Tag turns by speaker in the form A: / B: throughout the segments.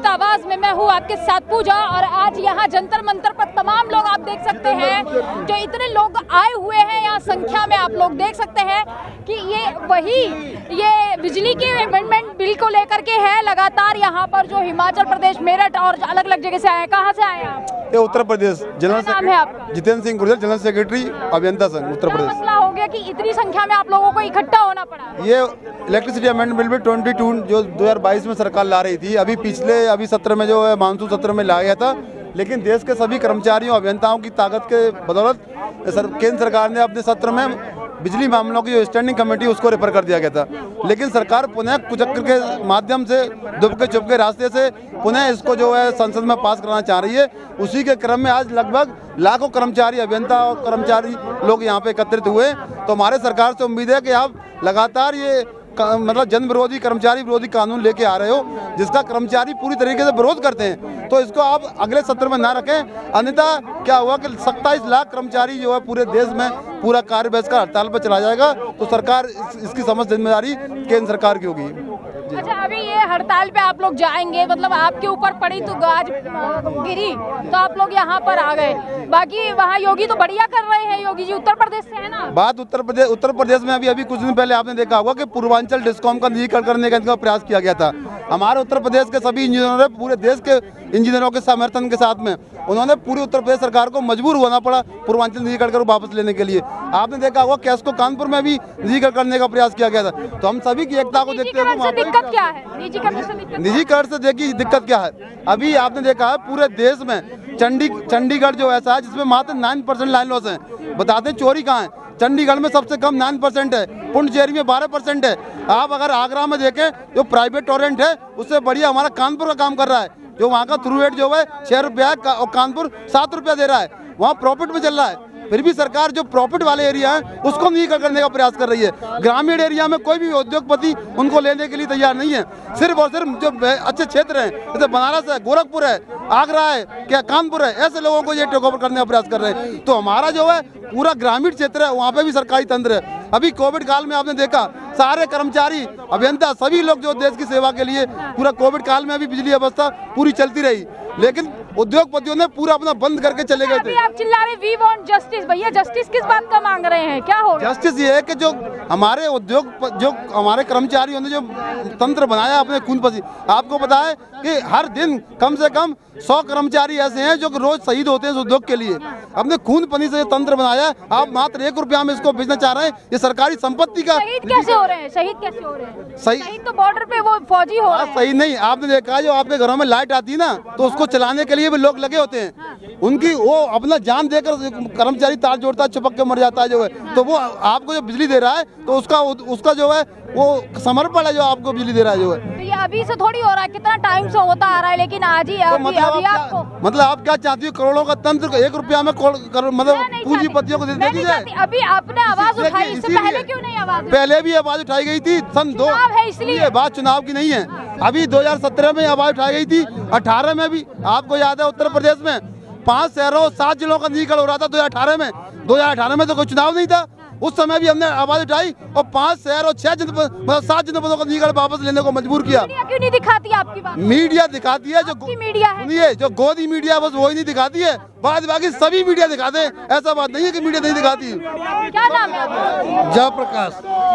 A: जीत आवाज में मैं हूँ आपके साथ पूजा, और आज यहाँ जंतर मंतर पर तमाम लोग आप देख सकते हैं, जो इतने लोग आए हुए हैं यहाँ संख्या में, आप लोग देख सकते हैं कि ये बिजली के अमेंडमेंट बिल को लेकर के है। लगातार यहाँ पर जो हिमाचल प्रदेश, मेरठ और अलग अलग जगह से आए। कहाँ से आए आप?
B: ये उत्तर प्रदेश जनरल
A: नाम है आपका?
B: जितेंद्र सिंह गुर्जर, जनरल सेक्रेटरी अभियंता संघ उत्तर प्रदेश।
A: मसला हो गया कि इतनी संख्या में आप लोगों को इकट्ठा होना पड़ा?
B: ये इलेक्ट्रिसिटी अमेंडमेंट बिल 22 जो 2022 में सरकार ला रही थी, अभी सत्र में जो है मानसून सत्र में लाया गया था, लेकिन देश के सभी कर्मचारियों अभियंताओं की ताकत के बदौलत केंद्र सरकार ने अपने सत्र में बिजली मामलों की जो स्टैंडिंग कमेटी उसको रेफर कर दिया गया था। लेकिन सरकार पुनः कुचक्र के माध्यम से, दुबके चुपके रास्ते से पुनः इसको जो है संसद में पास कराना चाह रही है। उसी के क्रम में आज लगभग लाखों कर्मचारी, अभियंता और कर्मचारी लोग यहाँ पे एकत्रित हुए। तो हमारे सरकार से उम्मीद है कि आप लगातार ये मतलब जन विरोधी, कर्मचारी विरोधी कानून लेके आ रहे हो, जिसका कर्मचारी पूरी तरीके से विरोध करते हैं, तो इसको आप अगले सत्र में ना रखें। अन्यथा क्या हुआ कि 27 लाख कर्मचारी जो है पूरे देश में पूरा कार्य बहिष्कार का हड़ताल पर चला जाएगा। तो सरकार इसकी समस्त जिम्मेदारी केंद्र सरकार की होगी।
A: अच्छा, अभी ये हड़ताल पे आप लोग जाएंगे, मतलब आपके ऊपर पड़ी तो गाज गिरी तो आप लोग यहाँ पर आ गए। बाकी वहाँ योगी तो बढ़िया कर रहे हैं, योगी जी उत्तर प्रदेश से है ना? बात
B: उत्तर प्रदेश में अभी कुछ दिन पहले आपने देखा होगा कि पूर्वांचल डिस्कॉम का निजीकरण करने का प्रयास किया गया था। हमारे उत्तर प्रदेश के सभी इंजीनियरों ने, पूरे देश के इंजीनियरों के समर्थन के साथ में, उन्होंने पूरी उत्तर प्रदेश सरकार को मजबूर होना पड़ा पूर्वांचल निजीकरण कर वापस लेने के लिए। आपने देखा होगा कैस्को कानपुर में भी निजीकरण करने का प्रयास किया गया था। तो हम सभी की एकता को देखते हुए
A: दिक्कत क्या है?
B: निजीकरण से देखिए दिक्कत क्या है। अभी आपने देखा है पूरे देश में चंडीगढ़ जो ऐसा है जिसमें मात्र 9% लाइन लॉस है। बताते हैं चोरी कहाँ है? चंडीगढ़ में सबसे कम 9% है, पुडुचेरी में 12% है। आप अगर आगरा में देखें, जो प्राइवेट टोरेंट है उससे बढ़िया हमारा कानपुर का काम कर रहा है, जो वहाँ का थ्रू रेट जो है 6 रुपया है और कानपुर 7 रुपया दे रहा है, वहाँ प्रॉफिट में चल रहा है। फिर भी सरकार जो प्रॉफिट वाले एरिया है उसको निजीकरण करने का प्रयास कर रही है। ग्रामीण एरिया में कोई भी उद्योगपति उनको लेने के लिए तैयार नहीं है। सिर्फ और सिर्फ जो अच्छे क्षेत्र हैं, जैसे बनारस है, गोरखपुर है, आगरा है, क्या कानपुर है, ऐसे लोगों को ये टेक ओवर करने का प्रयास कर रहे हैं। तो हमारा जो है पूरा ग्रामीण क्षेत्र है, वहाँ पे भी सरकारी तंत्र है। अभी कोविड काल में आपने देखा सारे कर्मचारी, अभियंता, सभी लोग जो देश की सेवा के लिए पूरा कोविड काल में भी बिजली व्यवस्था पूरी चलती रही, लेकिन उद्योगपतियों ने पूरा अपना बंद करके चले गए थे।
A: आप चिल्ला रहे वी वांट जस्टिस, भैया जस्टिस किस बात का मांग रहे हैं? क्या हो?
B: जस्टिस ये है कि जो हमारे जो हमारे कर्मचारियों ने जो तंत्र बनाया अपने खून पसीने, आपको पता है कि हर दिन कम से कम 100 कर्मचारी ऐसे हैं जो रोज शहीद होते हैं इस उद्योग के लिए। अपने खून पसीने से तंत्र बनाया, आप मात्र 1 रुपया में इसको बेचना चाह रहे हैं। ये सरकारी संपत्ति का
A: शहीद कैसे हो रहे हैं? शहीद तो बॉर्डर पे वो फौजी हो रहे हैं।
B: सही नहीं, आपने देखा जो आपके घरों में लाइट आती है ना, तो उसको चलाने के लिए भी लोग लगे होते हैं। उनकी वो अपना जान देकर कर्मचारी तार जोड़ता है, चिपक के मर जाता है जो है। तो वो आपको जो बिजली दे रहा है तो उसका जो है वो समर्पण है जो आपको बिजली दे रहा है जो है।
A: तो ये अभी से थोड़ी हो रहा है, कितना टाइम से होता आ रहा है, लेकिन आज ही
B: तो मतलब आप क्या चाहती हो? करोड़ों का तंत्र 1 रुपया में मतलब पूंजीपतियों को दे दीजिए।
A: अभी आपने आवाज उठाई, इससे पहले क्यों नहीं आवाज?
B: पहले भी आवाज उठाई गई थी, सन 2
A: है, इसलिए
B: बात चुनाव की नहीं है। अभी 2017 में आवाज उठाई गई थी, 18 में भी आपको याद है उत्तर प्रदेश में 5 शहरों 7 जिलों का निजीकरण हो रहा था 2018 में। 2018 में तो कोई चुनाव नहीं था, उस समय भी हमने आवाज उठाई और 5 शहर और 6 जनपद, मतलब 7 जनपदों का निजीकरण वापस लेने को मजबूर किया।
A: मीडिया क्यों नहीं दिखाती आपकी बात?
B: मीडिया दिखाती है, जो
A: मीडिया है,
B: सुनिए, जो गोदी मीडिया बस वही नहीं दिखाती है, बाकी सभी मीडिया दिखाते हैं। ऐसा बात नहीं है कि मीडिया नहीं दिखाती।
A: क्या नाम है?
C: जयप्रकाश।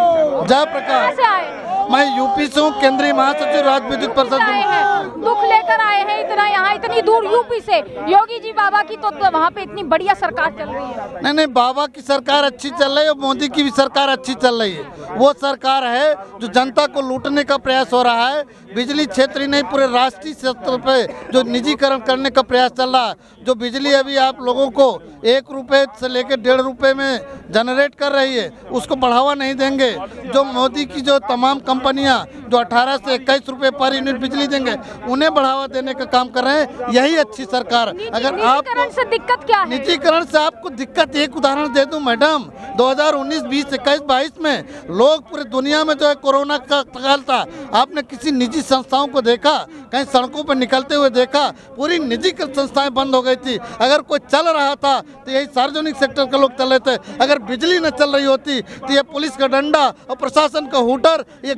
C: मैं यूपी से हूँ, केंद्रीय महासचिव राज्य विद्युत परिषद।
A: दुख लेकर आए हैं इतना, यहाँ इतनी दूर यूपी से। योगी जी बाबा की तो वहाँ पे इतनी बढ़िया सरकार चल रही है।
C: नहीं, बाबा की सरकार अच्छी चल रही है और मोदी की भी सरकार अच्छी चल रही है। वो सरकार है जो जनता को लूटने का प्रयास हो रहा है। बिजली क्षेत्र ही नहीं, पूरे राष्ट्रीय स्तर पे जो निजीकरण करने का प्रयास चल रहा है। जो बिजली अभी आप लोगों को 1 रुपये से लेकर 1.5 रुपये में जनरेट कर रही है, उसको बढ़ावा नहीं देंगे। जो मोदी की जो तमाम कंपनियां जो 18 से 21 रुपये पर यूनिट बिजली देंगे, उन्हें बढ़ावा देने का काम कर रहे हैं। यही अच्छी सरकार। अगर आपको
A: से दिक्कत क्या है?
C: निजीकरण से आपको दिक्कत, एक उदाहरण दे दूं मैडम, 2019, 20, 21, 22 में लोग पूरे दुनिया में जो है कोरोना का काल था, आपने किसी निजी संस्थाओं को देखा? कहीं सड़कों पर निकलते हुए देखा? पूरी निजी संस्थाएं बंद हो गई थी। अगर कोई चल रहा था तो यही सार्वजनिक सेक्टर के लोग चल रहे थे। अगर बिजली न चल रही होती तो ये पुलिस का डंडा और प्रशासन का हुटर ये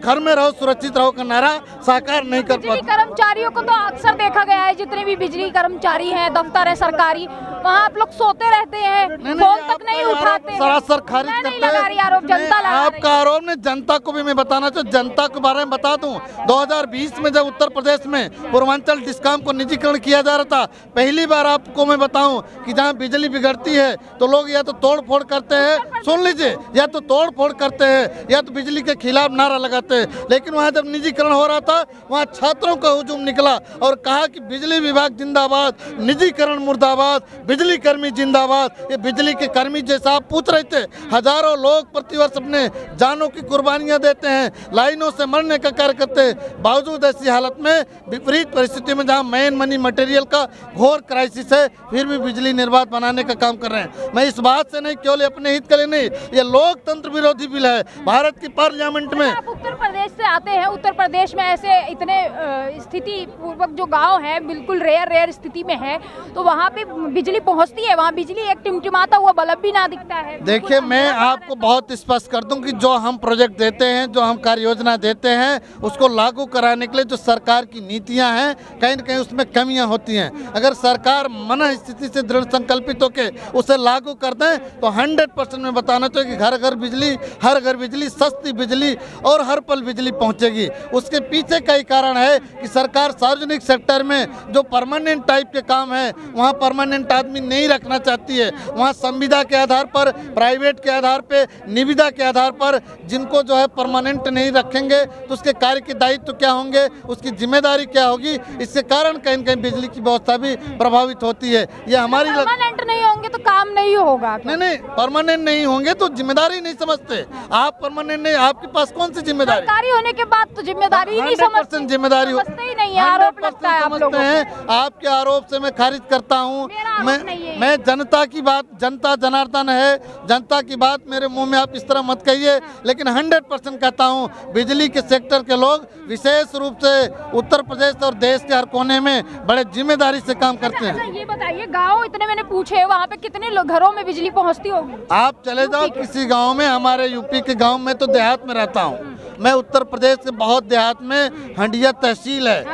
C: घर में रहो, सुरक्षित रहो का नारा साकार नहीं कर
A: बिजली
C: पाते।
A: कर्मचारियों को तो अक्सर देखा गया है, जितने भी बिजली कर्मचारी हैं, दफ्तर है सरकारी, वहाँ आप लोग सोते रहते हैं, फोन तक नहीं उठाते हैं।
C: सरासर खारिज
A: मैं नहीं
C: करते
A: लगा रही आरोप, जनता लगा रही है।
C: आपका आरोप ने जनता को भी मैं बताना चाहूँ, जनता के बारे में बता दूं, 2020 में जब उत्तर प्रदेश में पूर्वांचल डिस्कॉम को निजीकरण किया जा रहा था, पहली बार आपको मैं बताऊं कि जहां बिजली बिगड़ती है तो लोग या तो तोड़ फोड़ करते हैं, सुन लीजिए, या तो तोड़ फोड़ करते हैं या तो बिजली के खिलाफ नारा लगाते हैं। लेकिन वहां जब निजीकरण हो रहा था, वहां छात्रों का हुजूम निकला और कहा कि बिजली विभाग जिंदाबाद, निजीकरण मुर्दाबाद, बिजली कर्मी जिंदाबाद। ये बिजली के कर्मी जैसा आप पूछ रहे थे, हजारों लोग प्रतिवर्ष अपने जानों की कुर्बानियां देते हैं, लाइनों से मरने का कार्य करते हैं। बावजूद ऐसी हालत में, विपरीत परिस्थिति में, जहां मेन मनी मटेरियल का घोर क्राइसिस है, फिर भी बिजली निर्बाध बनाने का काम कर रहे हैं। मैं इस बात से नहीं, केवल अपने हित के लिए नहीं, ये लोकतंत्र विरोधी बिल है। भारत की पार्लियामेंट में,
A: आप उत्तर प्रदेश से आते हैं, उत्तर प्रदेश में ऐसे इतने स्थिति पूर्वक जो गांव है, बिल्कुल रेयर स्थिति में है, तो वहाँ पे बिजली पहुँचती है, वहाँ बिजली एक टिमटिमाता हुआ बल्ब भी ना दिखता है।
C: देखिए, मैं आपको बहुत स्पष्ट कर दूं कि जो हम प्रोजेक्ट देते हैं, जो हम कार्य योजना देते हैं, उसको लागू कराने के लिए जो सरकार की नीतियां हैं, कहीं न कहीं उसमें कमियां होती हैं। अगर सरकार मन स्थिति से दृढ़ संकल्पित होकर उसे लागू कर दें तो 100% में बताना चाहिए कि घर घर बिजली, हर घर बिजली, सस्ती बिजली और हर पल बिजली पहुंचेगी। उसके पीछे का ही कारण है कि सरकार सार्वजनिक सेक्टर में जो परमानेंट टाइप के काम है, वहाँ परमानेंट आदमी नहीं रखना चाहती है। वहाँ संविदा के आधार पर, प्राइवेट के आधार पर, निविदा के आधार पर जिनको जो है परमानेंट नहीं रखेंगे तो उसके कार्य के दायित्व क्या होंगे, उसकी जिम्मेदारी क्या होगी। इसके कारण कहीं न कहीं बिजली की व्यवस्था भी प्रभावित होती है। ये हमारी
A: परमानेंट नहीं होंगे तो काम नहीं होगा।
C: नहीं, परमानेंट नहीं होंगे तो जिम्मेदारी नहीं समझते। आप परमानेंट नहीं, आपके पास कौन सी जिम्मेदारी?
A: सरकारी होने के बाद तो जिम्मेदारी ही नहीं समझते।
C: जिम्मेदारी
A: समझते ही नहीं है, आरोप लगता है आप लोगों
C: पे। आपके आरोप से मैं खारिज करता हूँ। मैं जनता की बात, जनता जनार्दन है, जनता की बात मेरे मुंह में आप इस तरह मत कहिए, लेकिन 100% कहता हूँ, बिजली के सेक्टर के लोग विशेष रूप से उत्तर प्रदेश और देश के हर कोने में बड़े जिम्मेदारी से काम करते हैं।
A: ये बताइए, गाँव इतने मैंने पूछे, वहाँ पे कितने घरों में बिजली पहुँचती होगी?
C: आप चले जाओ किसी गांव में, हमारे यूपी के गांव में, तो देहात में रहता हूँ मैं, उत्तर प्रदेश के बहुत देहात में हंडिया तहसील है,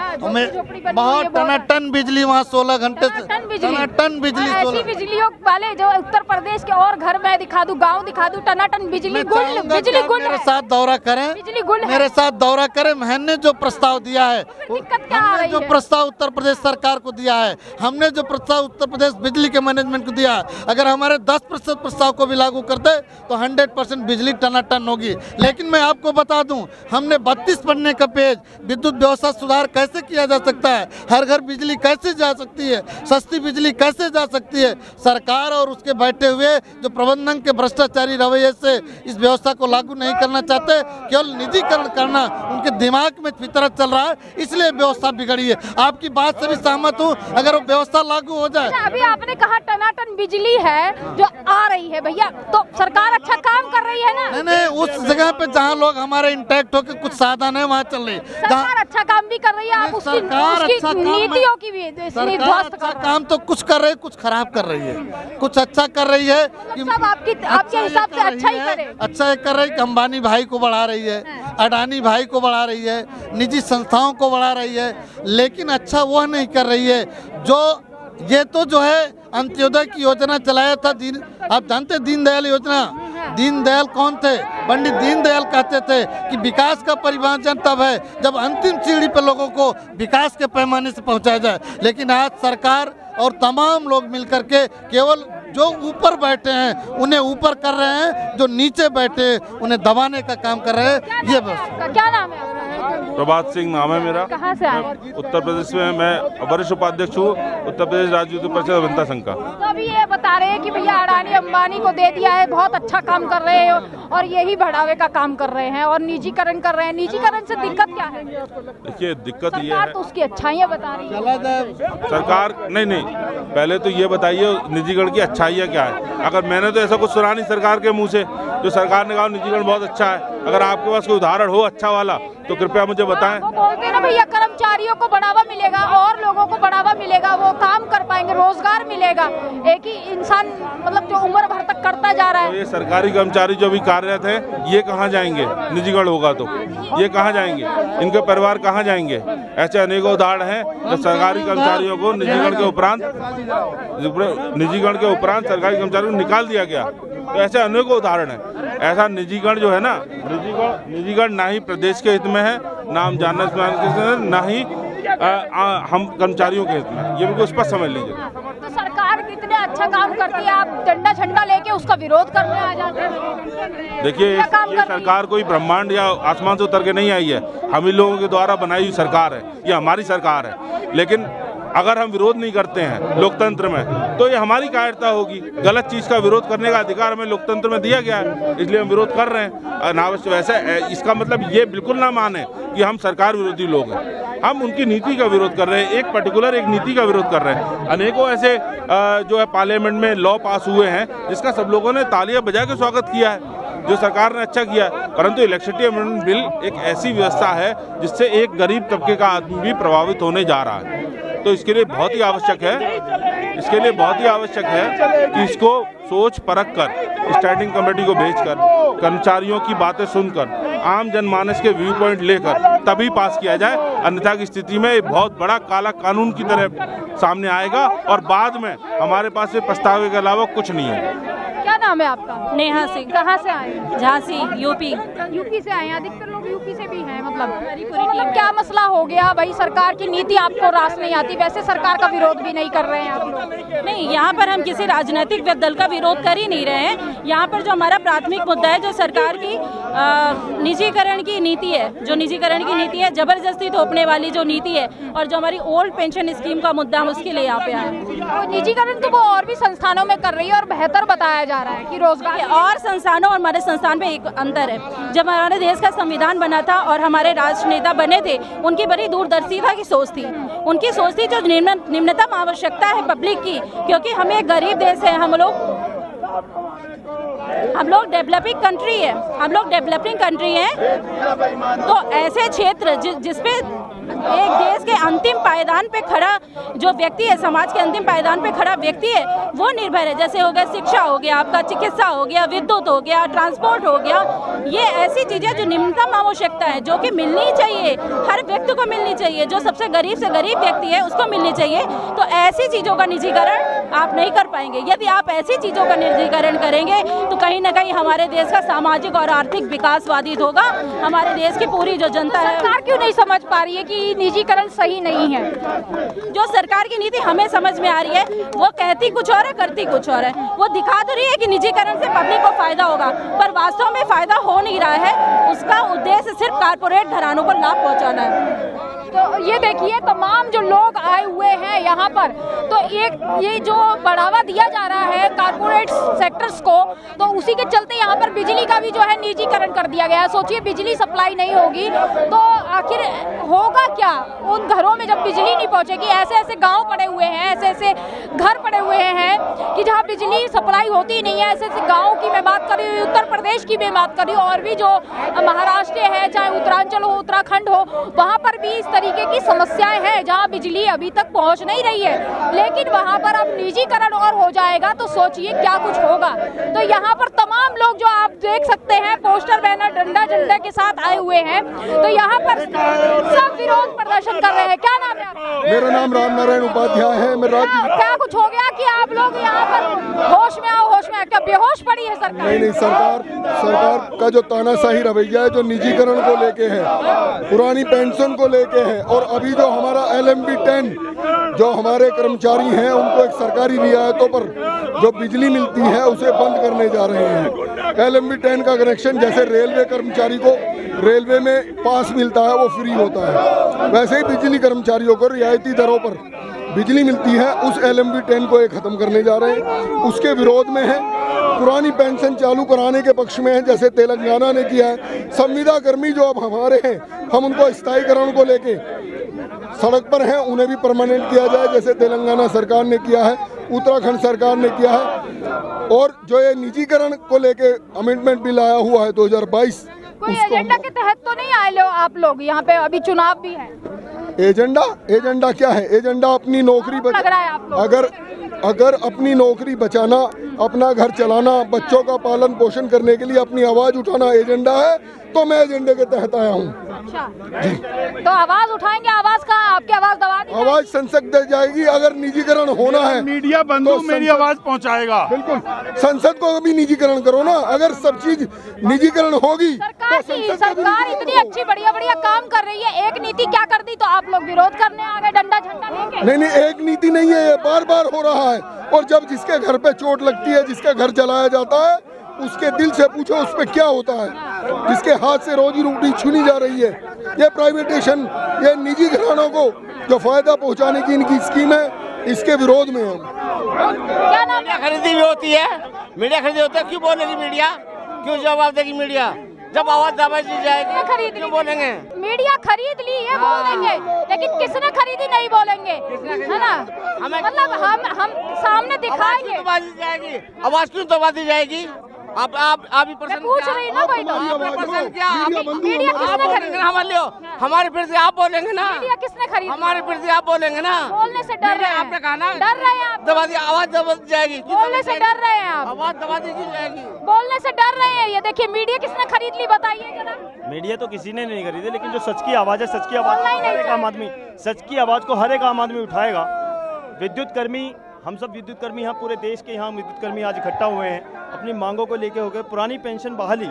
C: बहुत टन बिजली वहाँ 16 घंटे से टन बिजली।
A: ऐसी बिजलियों वाले जो उत्तर प्रदेश के और घर में दिखा दूं, गांव दिखा दूं, टनाटन बिजली गुल
C: मेरे साथ दौरा करें,
A: बिजली गुल
C: मेरे साथ दौरा करें। मैंने जो प्रस्ताव दिया है, हमने जो प्रस्ताव उत्तर प्रदेश सरकार को दिया है, हमने जो प्रस्ताव उत्तर प्रदेश बिजली के मैनेजमेंट को दिया है, अगर हमारे 10% प्रस्ताव को भी लागू कर दे तो 100% बिजली टनाटन होगी। लेकिन मैं आपको बता दूं, हमने 32 पन्ने का पेज, विद्युत व्यवस्था सुधार कैसे किया जा सकता है, हर घर बिजली कैसे जा सकती है, सस्ती बिजली कैसे जा सकती है। सरकार और उसके बैठे हुए जो प्रबंधन के भ्रष्टाचारी रवैये से इस व्यवस्था को लागू नहीं करना चाहते, केवल निजीकरण करना उनके दिमाग में फितरत चल रहा है, इसलिए व्यवस्था बिगड़ी है। आपकी बात से भी सहमत हूँ, अगर वो व्यवस्था लागू हो जाए।
A: अभी आपने कहा टनाटन बिजली है जो आ रही है, भैया तो सरकार अच्छा काम कर रही है ना?
C: नहीं, उस जगह पे जहाँ लोग हमारे इंटैक्ट होकर कुछ साधन है वहाँ चल रही है।
A: सरकार अच्छा काम भी कर रही है, आप उसकी नीतियों की भी ध्वस्त कर
C: काम तो कुछ कर रही है, कुछ खराब कर रही है, कुछ अच्छा कर रही है।
A: सब आपके हिसाब से अच्छा ही करे।
C: अच्छा ये कर रही है कि अंबानी भाई को बढ़ा रही है, अडानी भाई को बढ़ा रही है, निजी संस्थाओं को बढ़ा रही है, लेकिन अच्छा वह नहीं कर रही है जो ये तो जो है अंत्योदय की योजना चलाया था। आप जानते दीनदयाल योजना, दीनदयाल कौन थे? पंडित दीनदयाल कहते थे कि विकास का परिमार्जन तब है जब अंतिम सीढ़ी पर लोगों को विकास के पैमाने से पहुंचाया जाए। लेकिन आज सरकार और तमाम लोग मिलकर के केवल जो ऊपर बैठे हैं उन्हें ऊपर कर रहे हैं, जो नीचे बैठे उन्हें दबाने का काम कर रहे हैं। ये बस।
A: क्या नाम है?
D: प्रभात सिंह नाम है मेरा।
A: कहाँ से आए?
D: उत्तर प्रदेश में मैं वरिष्ठ उपाध्यक्ष हूँ उत्तर प्रदेश राज्य युद्ध परिषद अभियंता संघ का।
A: तो अभी ये बता रहे हैं कि भैया अडानी अंबानी को दे दिया है, बहुत अच्छा काम कर रहे हैं और यही बढ़ावे का काम कर रहे हैं और निजीकरण कर रहे हैं। निजीकरण से दिक्कत क्या है?
D: देखिए, दिक्कत ये
A: सरकार
D: है,
A: तो उसकी अच्छाइयाँ बता रही है।
D: सरकार नहीं, पहले तो ये बताइए निजीकरण की अच्छाइयाँ क्या है। अगर मैंने तो ऐसा कुछ सुना नहीं सरकार के मुँह से, जो सरकार ने कहा निजीकरण बहुत अच्छा है। अगर आपके पास कोई उदाहरण हो अच्छा वाला तो कृपया मुझे बताएं।
A: वो बोलते हैं ना भैया, कर्मचारियों को बढ़ावा मिलेगा और लोगों को बढ़ावा मिलेगा, वो काम कर पाएंगे, रोजगार मिलेगा। एक ही इंसान मतलब जो उम्र भर तक करता जा रहा है।
D: तो ये सरकारी कर्मचारी जो भी कार्यरत है, ये कहाँ जाएंगे? निजीकरण होगा तो ये कहाँ जाएंगे? इनके परिवार कहाँ जाएंगे? ऐसे अनेकों उदाहरण हैं जो सरकारी कर्मचारियों को निजीकरण के उपरांत सरकारी कर्मचारियों को निकाल दिया गया। तो ऐसे अनेकों उदाहरण हैं। ऐसा निजीकरण जो है ना, निजीकरण ना ही प्रदेश के हित में है, ना हम जानना ना ही हम कर्मचारियों के हित में। ये बिल्कुल स्पष्ट समझ लीजिए।
A: तो सरकार कितने अच्छा काम करती है, आप डंडा झंडा लेके उसका विरोध करने आ जाते हैं।
D: देखिए, ये सरकार कोई ब्रह्मांड या आसमान से उतर के नहीं आई है, हम ही लोगों के द्वारा बनाई हुई सरकार है, ये हमारी सरकार है। लेकिन अगर हम विरोध नहीं करते हैं लोकतंत्र में, तो ये हमारी कायरता होगी। गलत चीज़ का विरोध करने का अधिकार हमें लोकतंत्र में दिया गया है, इसलिए हम विरोध कर रहे हैं अनावश्यक। वैसे इसका मतलब ये बिल्कुल ना माने कि हम सरकार विरोधी लोग हैं। हम उनकी नीति का विरोध कर रहे हैं, एक पर्टिकुलर एक नीति का विरोध कर रहे हैं। अनेकों ऐसे जो है पार्लियामेंट में लॉ पास हुए हैं जिसका सब लोगों ने तालियां बजा के स्वागत किया है, जो सरकार ने अच्छा किया। परंतु इलेक्ट्रिसिटी अमेंडमेंट बिल एक ऐसी व्यवस्था है जिससे एक गरीब तबके का आदमी भी प्रभावित होने जा रहा है। तो इसके लिए बहुत ही आवश्यक है कि इसको सोच परख कर, स्टैंडिंग कमेटी को भेजकर, कर्मचारियों की बातें सुनकर, आम जनमानस के व्यू पॉइंट लेकर तभी पास किया जाए। अन्यथा की स्थिति में एक बहुत बड़ा काला कानून की तरह सामने आएगा और बाद में हमारे पास से पछतावे के अलावा कुछ नहीं है।
A: क्या नाम है आपका?
E: नेहा सिंह।
A: कहाँ से आए हैं?
E: झांसी, यूपी।
A: यूपी से आए हैं, अधिकतर लोग यूपी से भी हैं। मतलब क्या मसला हो गया भाई? सरकार की नीति आपको रास नहीं आती, वैसे सरकार का विरोध भी नहीं कर रहे हैं आप लोग?
E: नहीं, यहाँ पर हम किसी राजनीतिक दल का विरोध कर ही नहीं रहे हैं। यहाँ पर जो हमारा प्राथमिक मुद्दा है, जो सरकार की निजीकरण की नीति है, जो निजीकरण की नीति है, जबरदस्ती थोपने वाली जो नीति है, और जो हमारी ओल्ड पेंशन स्कीम का मुद्दा है, उसके लिए यहाँ पे आए।
A: निजीकरण तो वो और भी संस्थानों में कर रही है और बेहतर बताया जा रहा है कि रोजगार
E: और संस्थानों और हमारे संस्थान में एक अंतर है। जब हमारे देश का संविधान बना था और हमारे राष्ट्र नेता बने थे, उनकी बड़ी दूरदर्शिता की सोच थी। उनकी सोच थी जो निम्नतम आवश्यकता है पब्लिक की, क्योंकि हम एक गरीब देश है, हम लोग डेवलपिंग कंट्री है। तो ऐसे क्षेत्र जिसपे एक देश के अंतिम पायदान पे खड़ा जो व्यक्ति है, समाज के अंतिम पायदान पे खड़ा व्यक्ति है, वो निर्भर है। जैसे हो गया शिक्षा, हो गया आपका चिकित्सा, हो गया विद्युत, हो गया ट्रांसपोर्ट, हो गया। ये ऐसी चीजें जो निम्नतम आवश्यकता है, जो कि मिलनी चाहिए, हर व्यक्ति को मिलनी चाहिए, जो सबसे गरीब से गरीब व्यक्ति है उसको मिलनी चाहिए। तो ऐसी चीजों का निजीकरण आप नहीं कर पाएंगे। यदि आप ऐसी चीजों का निजीकरण करेंगे तो कहीं ना कहीं हमारे देश का सामाजिक और आर्थिक विकास बाधित होगा। हमारे देश की पूरी जो जनता है,
A: सरकार क्यों नहीं समझ पा रही है कि निजीकरण सही नहीं है?
E: जो सरकार की नीति हमें समझ में आ रही है, वो कहती कुछ और है, करती कुछ और है। वो दिखा तो रही है कि निजीकरण से पब्लिक को फायदा होगा, पर वास्तव में फायदा हो नहीं रहा है। उसका उद्देश्य सिर्फ कारपोरेट घरानों को लाभ पहुंचाना है।
A: तो ये देखिए, तमाम जो लोग आए हुए हैं यहाँ पर, तो ये जो बढ़ावा दिया जा रहा है कारपोरेट सेक्टर्स को, तो उसी के चलते यहाँ पर बिजली का भी जो है निजीकरण कर दिया गया है। सोचिए, बिजली सप्लाई नहीं होगी तो आखिर होगा क्या उन घरों में जब बिजली नहीं पहुँचेगी? ऐसे ऐसे गाँव पड़े हुए हैं, ऐसे ऐसे घर पड़े हुए हैं कि जहाँ बिजली सप्लाई होती नहीं है। ऐसे ऐसे गाँव की मैं बात कर रही हूँ, उत्तर प्रदेश की मैं बात कर रही हूँ, और भी जो महाराष्ट्र है, चाहे उत्तरांचल हो, उत्तराखंड हो, वहाँ पर भी इस तरीके की समस्याएं हैं जहां बिजली अभी तक पहुंच नहीं रही है। लेकिन वहां पर अब निजीकरण और हो जाएगा तो सोचिए क्या कुछ होगा। तो यहाँ पर तमाम लोग जो आप देख सकते हैं, पोस्टर बैनर डंडा झंडा के साथ आए हुए हैं, तो यहाँ पर सब विरोध प्रदर्शन कर रहे हैं। क्या नाम है आपका?
F: मेरा नाम राम नारायण उपाध्याय है।
A: क्या कुछ हो गया कि आप लोग यहाँ पर होश में आओ, होश में आओ? क्या बेहोश पड़ी है सरकार?
F: नहीं, सरकार का जो तानाशाही रवैया है, जो निजीकरण को लेके है, पुरानी पेंशन को लेके है, और अभी जो हमारा LMB 10 जो हमारे कर्मचारी हैं, उनको एक सरकारी रियायतों पर जो बिजली मिलती है उसे बंद करने जा रहे हैं। LMB 10 का कनेक्शन जैसे रेलवे कर्मचारी को रेलवे में पास मिलता है, वो फ्री होता है, वैसे ही बिजली कर्मचारियों को रियायती दरों पर बिजली मिलती है। उस LMB 10 को ये खत्म करने जा रहे हैं, उसके विरोध में है। पुरानी पेंशन चालू कराने के पक्ष में है, जैसे तेलंगाना ने किया है। संविदा कर्मी जो अब हमारे हैं, हम उनको स्थायीकरण को लेके सड़क पर हैं, उन्हें भी परमानेंट किया जाए, जैसे तेलंगाना सरकार ने किया है, उत्तराखंड सरकार ने किया है। और जो ये निजीकरण को लेके अमेंडमेंट बिल आया हुआ है 2022,
A: कोई एजेंडा के तहत तो नहीं आए लो आप लोग यहाँ पे? अभी चुनाव भी है।
F: एजेंडा क्या है? एजेंडा अपनी नौकरी
A: लग रहा है आप लोग?
F: अगर अपनी नौकरी बचाना, अपना घर चलाना, बच्चों का पालन पोषण करने के लिए अपनी आवाज उठाना एजेंडा है, तो मैं एजेंडे के तहत आया हूँ।
A: अच्छा जी, तो आवाज उठाएंगे। आवाज कहाँ? आपकी आवाज दबा दी
F: आवाज संसद तक जाएगी। अगर निजीकरण होना है,
G: मीडिया बंधु मेरी आवाज पहुंचाएगा।
F: बिल्कुल, संसद को भी निजीकरण करो ना। अगर सब चीज निजीकरण होगी
A: सरकार इतनी अच्छी बढ़िया काम कर रही है, एक नीति क्या कर दी तो आप लोग विरोध करने आ गए डंडा झंडा लेके?
F: नहीं, एक नीति नहीं है, ये बार बार हो रहा है। और जब जिसके घर पे चोट लगती है, जिसका घर जलाया जाता है, उसके दिल से पूछो उस पे क्या होता है। जिसके हाथ से रोजी रोटी छीनी जा रही है, ये प्राइवेटेशन, ये निजी घरानों को जो फायदा पहुंचाने की इनकी स्कीम है, इसके विरोध में हम।
A: क्या नाम?
H: मीडिया खरीदी भी होती है, मीडिया खरीदी होती है। क्यों बोलेगी मीडिया? क्यों जवाब देगी मीडिया? जब आवाज दबाई दी जाएगी
A: खरीद
H: क्यों बोलेंगे?
A: मीडिया खरीद ली ये बोल देंगे, लेकिन किसने खरीदी नहीं बोलेंगे, है ना? मतलब हम सामने दिखाएंगे।
H: दबा दी जाएगी, आवाज क्यों दबा दी जाएगी? आप ही
A: मैं पूछ रही ना कोई तो। मीडिया किसने खरीदी?
H: हमारे फिर से आप बोलेंगे ना।
A: मीडिया किसने खरीदी?
H: हमारे फिर से आप बोलेंगे ना।
A: बोलने से डर रहे हैं
H: आपने कहा ना,
A: डर रहे हैं आप।
H: दबा दी, आवाज दबा दी जाएगी।
A: बोलने से डर रहे हैं आप।
H: आवाज दबा दी जाएगी,
A: बोलने से डर रहे हैं। ये देखिए, मीडिया किसने खरीद ली बताइए जरा।
I: मीडिया तो किसी ने नहीं खरीदी, लेकिन जो सच की आवाज है, सच की आवाज हर एक आम आदमी, सच की आवाज को हर एक आम आदमी उठाएगा। विद्युत कर्मी, हम सब विद्युत कर्मी यहाँ पूरे देश के यहाँ विद्युत कर्मी आज इकट्ठा हुए हैं अपनी मांगों को लेके। हो गए पुरानी पेंशन बहाली,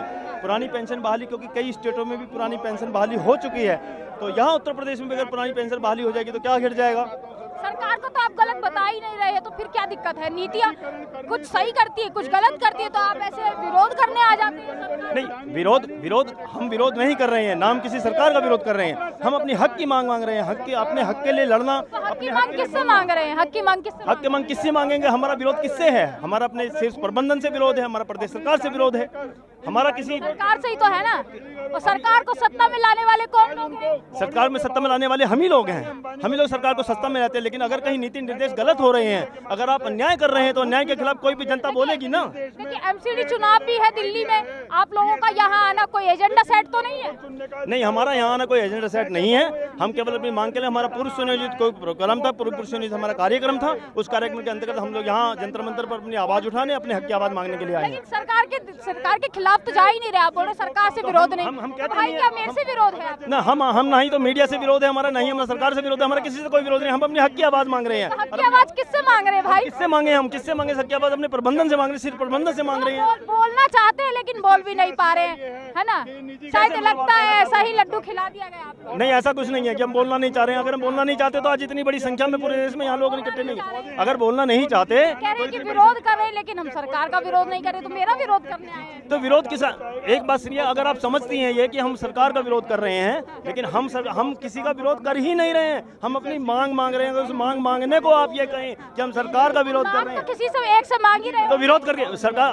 I: क्योंकि कई स्टेटों में भी पुरानी पेंशन बहाली हो चुकी है, तो यहाँ उत्तर प्रदेश में भी अगर पुरानी पेंशन बहाली हो जाएगी तो क्या घट जाएगा?
A: सरकार को तो आप गलत बता ही नहीं रहे, तो फिर क्या दिक्कत है? नीतियाँ कुछ सही करती है, कुछ गलत करती है, तो आप ऐसे विरोध करने आ जाते हैं।
I: नहीं, विरोध हम विरोध नहीं कर रहे हैं, नाम किसी सरकार का विरोध कर रहे हैं। हम अपनी हक की मांग रहे हैं, अपने हक के लिए लड़ना।
A: हक की मांग किससे मांग रहे हैं? हक की मांग
I: किससे मांगेंगे? हमारा विरोध किससे है? हमारा अपने शीर्ष प्रबंधन से विरोध है, हमारा प्रदेश सरकार से विरोध है, हमारा किसी
A: सरकार से ही तो है ना। और सरकार को सत्ता में लाने वाले कौन लोग हैं?
I: सरकार में सत्ता में लाने वाले हम ही लोग हैं, हम ही लोग सरकार को सत्ता में लाते हैं। लेकिन अगर कहीं नीति निर्देश गलत हो रहे हैं, अगर आप अन्याय कर रहे हैं, तो अन्याय के खिलाफ कोई भी जनता बोलेगी ना।
A: देखिए, एमसीडी चुनाव भी है दिल्ली में, आप लोगों का यहाँ आना कोई एजेंडा सेट तो नहीं है?
I: नहीं, हमारा यहाँ आना कोई एजेंडा सेट नहीं है। हम केवल अपनी मांग के लिए, हमारा पूर्व सुनियोजित कोई प्रोग्राम था, पूर्व सुनियोजित हमारा कार्यक्रम था, उस कार्यक्रम के अंतर्गत हम लोग यहाँ जंतर मंतर पर अपनी आवाज उठाने, अपने हक की आवाज मांगने के लिए आए हैं।
A: सरकार के खिलाफ तो जा ही नहीं रहे आप, बोल रहे सरकार से विरोध नहीं।
I: हम कहते
A: भाई क्या मेरे से विरोध है?
I: ना, हम नहीं तो मीडिया से विरोध है हमारा, नहीं हमारा सरकार से विरोध है, हमारा किसी से कोई विरोध नहीं। हम अपनी हक की आवाज मांग रहे हैं।
A: हक की आवाज किससे मांग रहे हैं भाई?
I: किससे मांगे? हम किससे मांगे? हक की आवाज अपने प्रबंधन से मांग रहे हैं, सिर्फ प्रबंधन से मांग रहे हैं।
A: बोलना चाहते हैं लेकिन बोल भी नहीं पा रहे हैं, है ना? शायद लगता है ऐसा ही लड्डू खिला दिया गया आपको।
I: नहीं, ऐसा कुछ नहीं है कि हम बोलना नहीं चाह रहे हैं। अगर हम बोलना नहीं चाहते तो आज इतनी बड़ी संख्या में पूरे देश में यहाँ लोग इकट्ठे नहीं। अगर बोलना नहीं चाहते,
A: कह रहे हैं कि विरोध कर रहे हैं, लेकिन हम सरकार का विरोध नहीं कर रहे, तो मेरा विरोध करने आए हैं।
I: तो विरोध किस? एक बात सुनिए, अगर आप समझती हैं ये कि हम सरकार का विरोध कर रहे हैं, लेकिन हम किसी का विरोध कर ही नहीं रहे हैं, हम अपनी मांग रहे हैं। तो उस मांग मांगने को आप ये कहें कि हम सरकार का विरोध कर रहे हैं,
A: तो किसी से एक से मांग ही रहे,
I: तो विरोध करके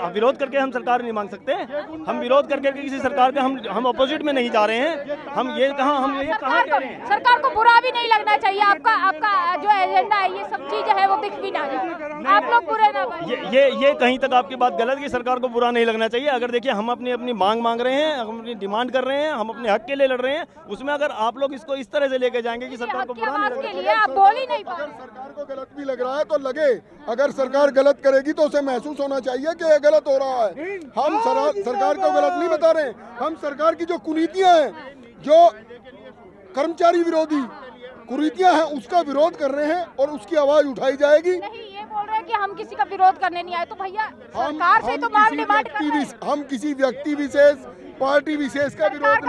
I: हम सरकार नहीं मांग सकते। हम विरोध करके किसी सरकार का हम अपोजिट में नहीं जा रहे हैं। हम ये कहा कह रहे हैं,
A: सरकार को बुरा भी नहीं लगना चाहिए। आपका जो एजेंडा है, ये सब चीज है, वो दिख भी ना जाए, आप लोग बुरे ना बने।
I: ये कहीं तक आपकी बात गलत कि सरकार को बुरा नहीं लगना चाहिए। अगर देखिए, हम अपनी मांग रहे हैं, हम अपनी डिमांड कर रहे हैं, हम अपने हक के लिए लड़ रहे हैं, उसमें अगर आप लोग इसको इस तरह से लेके जाएंगे कि सरकार को बुरा नहीं लगना
A: के लिए आप बोल ही नहीं पा रहे।
F: सरकार को गलत भी लग रहा है तो लगे, अगर सरकार गलत करेगी तो उसे महसूस होना चाहिए कि ये गलत हो रहा है। हम सरकार को गलत नहीं बता रहे, हम सरकार की जो कुनीतियां हैं, जो कर्मचारी विरोधी कुरीतियां हैं, उसका विरोध कर रहे हैं और उसकी आवाज उठाई जाएगी।
A: नहीं, ये बोल रहे हैं कि हम किसी का विरोध करने नहीं आए, तो भैया सरकार से तो मांग डिमांड कर रहे हैं।
F: हम किसी व्यक्ति विशेष, पार्टी विशेष का विरोध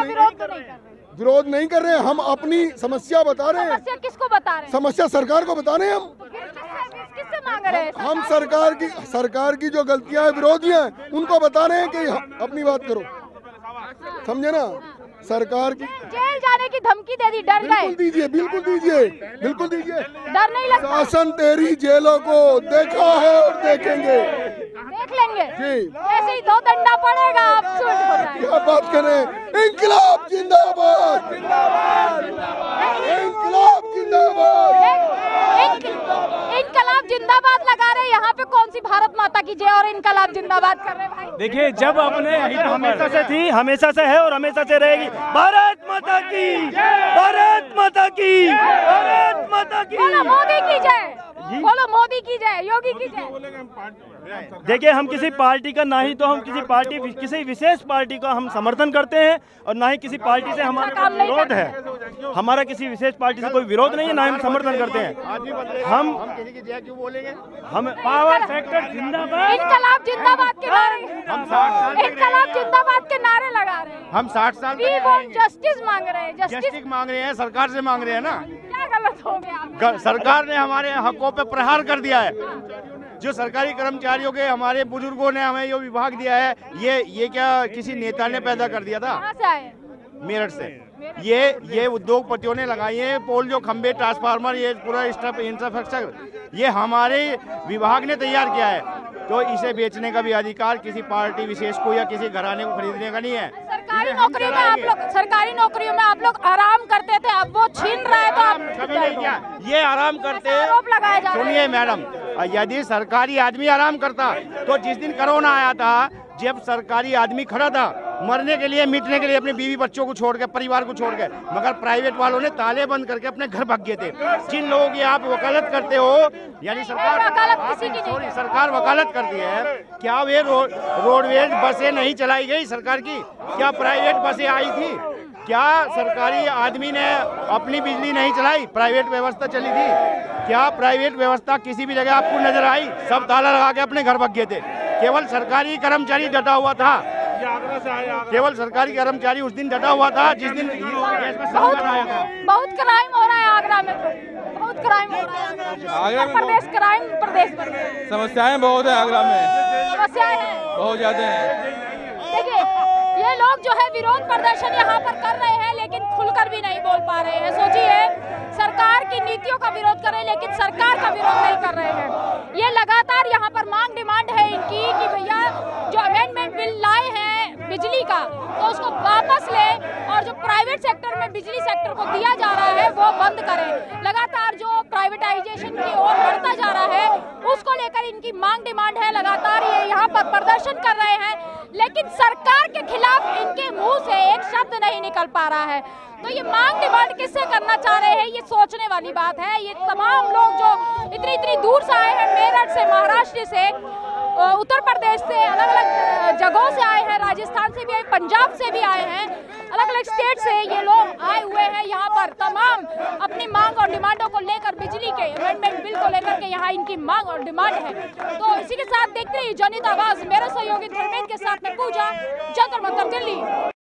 F: नहीं कर रहे हैं। हम अपनी समस्या बता रहे हैं।
A: समस्या किसको बता रहे हैं?
F: समस्या सरकार को बता रहे हैं। हम
A: किससे मांग रहे हैं?
F: हम सरकार की जो गलतियां हैं, विरोधियां हैं, उनको बता रहे हैं कि अपनी बात करो, समझे ना? सरकार की
A: जेल जाने की धमकी दे दी, डर गए?
F: बिल्कुल दीजिए।
A: डर नहीं लगता?
F: शासन तेरी जेलों को देखा है और देखेंगे,
A: देख लेंगे
F: जी।
A: ऐसे ही 2 डंडा पड़ेगा, आप सुन हो जाए।
F: क्या बात करें? इंकलाब जिंदाबाद, इंकलाब जिंदाबाद।
A: इनकलाब इनकलाब जिंदाबाद लगा रहे हैं, यहाँ पे कौन सी भारत माता की जय और इनकलाब जिंदाबाद कर रहे हैं भाई?
I: देखिए, जब अपने हमेशा से थी, हमेशा से है और हमेशा से रहेगी। भारत माता की, भारत माता की, भारत माता की।
A: बोलो मोदी की जय, बोलो मोदी की जय, योगी की जय।
I: देखिए, हम किसी पार्टी का, ना ही तो हम किसी विशेष पार्टी का हम समर्थन करते हैं और ना ही किसी पार्टी से हमारा विरोध है। हमारा किसी विशेष पार्टी से कोई विरोध नहीं है, ना हम समर्थन करते हैं। हम
H: किसी की जय क्यों बोलेंगे?
I: हम पावर सेक्टर जिंदाबाद,
A: इनकलाब जिंदाबाद के नारे, इनकलाब जिंदाबाद के नारे लगा रहे हैं।
H: हम 60 साल
A: वी वांट जस्टिस मांग रहे हैं,
H: जस्टिस मांग रहे हैं, सरकार से मांग रहे हैं ना।
A: क्या गलत हो गया?
H: सरकार ने हमारे हकों पे प्रहार कर दिया है। जो सरकारी कर्मचारियों के हमारे बुजुर्गों ने हमें ये विभाग दिया है, ये क्या किसी नेता ने पैदा कर दिया था?
A: कहाँ से आए?
H: मेरठ से। ये उद्योगपतियों ने लगाई है पोल, जो खंबे, ट्रांसफार्मर, ये पूरा इंफ्रास्ट्रक्चर ये हमारे विभाग ने तैयार किया है। तो इसे बेचने का भी अधिकार किसी पार्टी विशेष को या किसी घराने को खरीदने का नहीं है।
A: सरकारी नौकरियों में आप लोग आराम करते थे, अब वो छीन रहा है तो आप
H: कभी नहीं किया। ये आराम करते,
A: आरोप लगाया जा रहा है।
H: सुनिए मैडम, यदि सरकारी आदमी आराम करता तो जिस दिन कोरोना आया था, जब सरकारी आदमी खड़ा था मरने के लिए, मिटने के लिए, अपने बीवी बच्चों को छोड़ के, परिवार को छोड़ के, मगर प्राइवेट वालों ने ताले बंद करके अपने घर भाग गए थे। जिन लोगों की आप वकालत करते हो, यानी सरकार वकालत करती है, क्या वे रोडवेज बसें नहीं चलाई गई सरकार की? क्या प्राइवेट बसें आई थी? क्या सरकारी आदमी ने अपनी बिजली नहीं चलाई? प्राइवेट व्यवस्था चली थी? क्या प्राइवेट व्यवस्था किसी भी जगह आपको नजर आई? सब ताला लगा के अपने घर भाग गए थे। केवल सरकारी कर्मचारी डटा हुआ था, केवल सरकारी कर्मचारी उस दिन डटा हुआ था जिस दिन
A: बहुत क्राइम हो रहा है आगरा में, बहुत क्राइम हो रहा है। आगरा में प्रदेश क्राइम प्रदेश
J: समस्याएं बहुत है आगरा में,
A: समस्याएं हैं
J: बहुत ज्यादा है।
A: देखिए, ये लोग जो है विरोध प्रदर्शन यहाँ पर कर रहे हैं, लेकिन खुलकर भी नहीं बोल पा रहे हैं। सोचिए, सरकार की नीतियों का विरोध कर रहे हैं, लेकिन सरकार का विरोध नहीं कर रहे हैं। ये लगातार यहाँ पर मांग डिमांड है इनकी कि भैया जो अमेंडमेंट बिल लाए हैं बिजली का, तो उसको वापस ले और जो प्राइवेट सेक्टर में बिजली सेक्टर को दिया जा रहा है वो बंद करें। लगातार जो प्राइवेटाइजेशन की ओर बढ़ता जा रहा है, उसको लेकर इनकी मांग डिमांड है। लगातार ये यहाँ पर प्रदर्शन कर रहे हैं, लेकिन सरकार के खिलाफ इनके मुंह से एक शब्द नहीं निकल पा रहा है। तो ये मांग डिमांड किससे करना चाह रहे हैं, ये सोचने वाली बात है। ये तमाम लोग जो इतनी दूर से आए हैं, मेरठ से, महाराष्ट्र से, उत्तर प्रदेश से, अलग अलग जगहों से आए हैं, राजस्थान से भी आए, पंजाब से भी आए हैं, अलग अलग स्टेट से ये लोग आए हुए हैं यहाँ पर तमाम अपनी मांग और डिमांडों को लेकर, बिजली के अमेंडमेंट बिल को लेकर के यहाँ इनकी मांग और डिमांड है। तो इसी के साथ देखते रहिए जनहित आवाज, मेरे सहयोगी धर्मेंद्र के साथ में पूजा, जंतर मंतर, दिल्ली।